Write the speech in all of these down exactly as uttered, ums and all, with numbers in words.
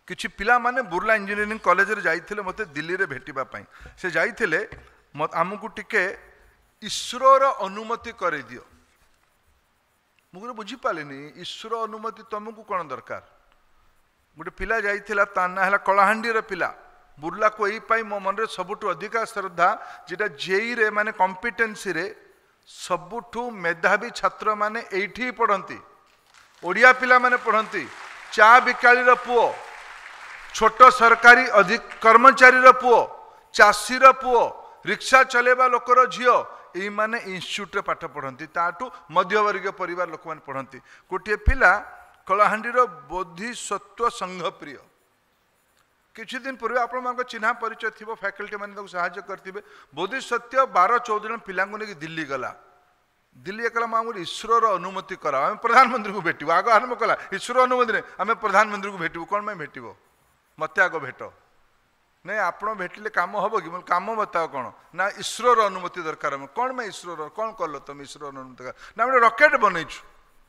किछि पिला माने बुर्ला इंजीनियरिंग कॉलेज रे जाइथिले मते दिल्ली रे भेटिबा पई से जाइथिले आमको टिके ईश्वर अनुमति कर दियो मुझे बुझी पालिनी ईश्वर अनुमति तुमको कौन दरकार गोटे पिला जाइथिला ता ना हला कलाहांडी रे पिला बुर्ला को एई पाई मो मन रे सबुठु अधिका श्रद्धा जेटा जेई रे माने कॉम्पिटेंसी रे सबुठु मेधावी छात्र माने एठी पढ़ंती ओडिया पिला माने पढ़ंती चा बिकाली रो पुओ छोट सरकारी अधिक कर्मचारी रो पुओ चासी रो पुओ रिक्शा चलेबा लोकर झियो यही माने इंस्टीट्यूट रे पाठ पढ़ंती ताटू मध्यवर्गीय परिवार लोक माने पढ़ंती गोटे पिला कलाहांडी रो बोधिसत्व संघ प्रिय किछि दिन पूर्व आपण मानको चिन्हा परिचय थिबो फैकल्टी माने ताको सहाय्य करथिबे बोधिसत्व बारह चौदह जन पिलांगु ने दिल्ली गला दिल्ली एकला मामू ईश्वर अनुमति करा हम प्रधानमंत्री को भेटिबो आगो आरंभ कला ईश्वर अनुमति ने हमें प्रधानमंत्री को भेटिबो कोन में भेटिबो मते आगो भेटो नहीं आपण भेटिले काम हम कि काम बताओ कौन ना ईश्वर अनुमति दरकार कौन मैं ईश्वर कौन कल तुम ईश्वर अनुमति ना गोटे रॉकेट बनईछु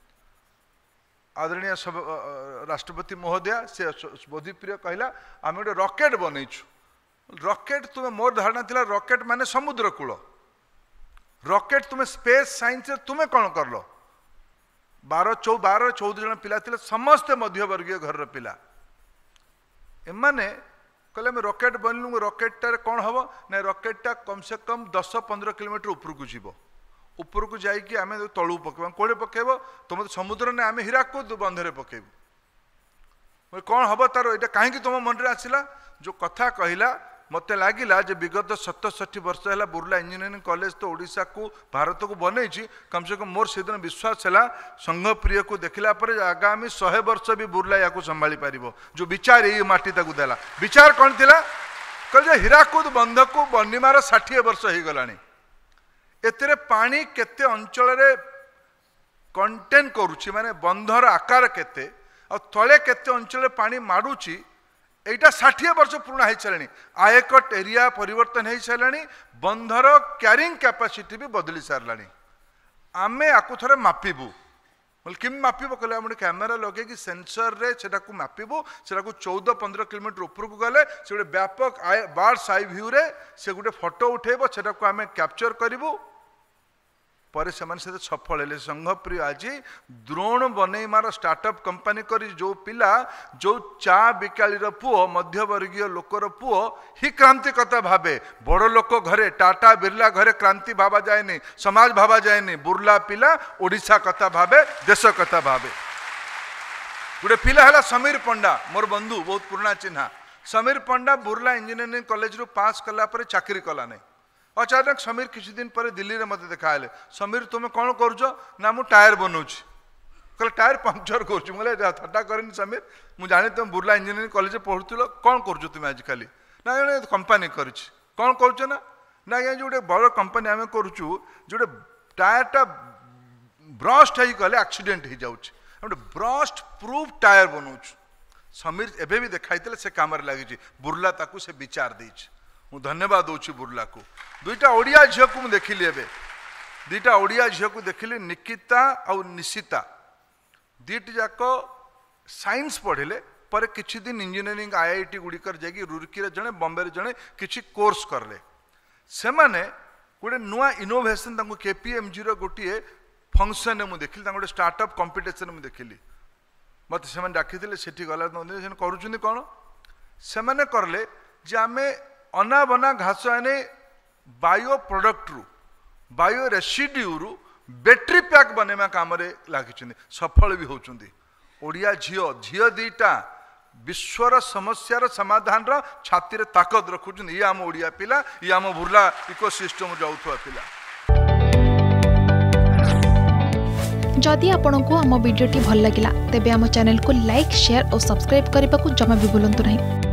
आदरणीय राष्ट्रपति महोदय से बोधिप्रिय कहला आम गोटे रॉकेट बनईछु रॉकेट तुम्हें मोर धारणा थिला रॉकेट माने समुद्र कूल रॉकेट तुम्हें स्पेस साइंस तुम्हें कौन करल बारह चौ बारह चौदह जन पिला थिले समस्ते मध्यवर्गीय घर पिला एमाने कहले मैं रॉकेट बनलु रॉकेटा कौन हम ना रॉकेटा कम से कम दस पंद्रह किलोमीटर ऊपर को जीव ऊपर को जाइए आम तलू पकेबा कौड़े पकेब तुम तो समुद्र ने आम हीराकुद बंधरे पकेबू कौन हम तार यहाँ कहीं तुम मन में आसला जो कथा कहला मत लगिला जे विगत सतसठी वर्ष है बुर्ला इंजीनियरिंग कॉलेज तो ओडिशा को भारत को बनई कम से कम मोर से दिन विश्वास है संघ प्रिय को देखला पर आगामी शहे वर्ष भी बुर्ला या संभाली पार जो विचार ये माटी ताकू देला विचार कौन थिला कह हीराकुद बंध को बनिमार षाठी वर्ष हो गला एते पानी केते अंचल कंटेन करुच्ची माने बंधर आकार केते आ तले केते अंचल पानी मारुची एटा षाठी वर्ष पूर्ण हो सारे आयकट एरिया परिवर्तन हो सारे बंधर क्यारिंग कैपेसिटी भी बदली सारा आमे आकु थरे मापिबू बोल किम मापिबो कहले हम कैमेरा लगे कि सेंसर रे सेटा को मापिबू सेटा को चौदह पंद्रह किलोमीटर ऊपर को गले से गोटे व्यापक बार्ड्स आई व्यू रे से गोटे फोटो उठेबो सेटा को आमे कैप्चर करिवु पर से सफल है संघ प्रिय आज द्रोण बनईमार स्टार्टअप कंपनी करी जो पिला जो चा बिकाली पुओ मध्यवर्गीय लोकर पुओ ही क्रांतिकता भावे बड़ लोक घरे टाटा बिरला घरे क्रांति भावा जाए समाज भावा जाए बुर्ला पिला ओडिशा कथा भावे देश कथा भावे गोटे पिला है समीर पंडा मोर बंधु बहुत पुराना चिन्हा समीर पंडा बुर्ला इंजीनियरिंग कॉलेज रु पास कला पर चाकरी कला नहीं अचानक समीर किसी दिन पर दिल्ली में मत देखा समीर तुम्हें कौन कर ना मु टायर बनाऊँ कहले टायर पंक्चर कर थट्टा करनी समीर मुझे जानी तुम बुर्ला इंजीनियरिंग कॉलेज पढ़ुल कौन कर तुम आज खाली ना जो कंपानी कर कौन कर ना ना जो गोटे बड़ कंपानी आम करुचु जो टायरटा ब्रस्ट होगले एक्सीडेंट हो जाऊँच गोटे ब्रस्ट प्रूफ टायर बनाऊँ समीर एवं भी देखाई से कम लगी बुर्ला ताकू से विचार देछि मु धन्यवाद दूची बुर्ला को दुईटा ओडिया झील को मुझे देखिली एवं दुईटा ओडिया झील को देखिली निकिता और निशिता दीट जाक साइंस पढ़िले पर किछि दिन इंजीनियरिंग आईआईटी गुड़िकर जाकि रुड़की जड़े बॉम्बे जड़े किछि कोर्स करले से माने गोटे नुआ इनोवेशन तांको केपीएमजी रो गोटे फंक्शन मुझे देखिली गोटे स्टार्टअप कंपिटिशन मुझे देखिली मत से डाकी सेठी गला करुँच कौन से मैंने करले जे आमे अनाबना घास आने बायो प्रोडक्ट रु बायो रेसिड्यू रु बैटरी पैक बनवा काम लगी सफल भी होचुंदी ओडिया झील झील दीटा विश्वर समस्यार समाधान रो छाती रे ताकत रखुचुंदी ये आम ओडिया पिला ये आम बुर्ला इकोसिस्टम जाउथवा पिला जदि आपंक आम भिडी भल लगा तेब आम चैनल को लाइक शेयर और सब्सक्राइब करने को जमा भी भूलु नहीं।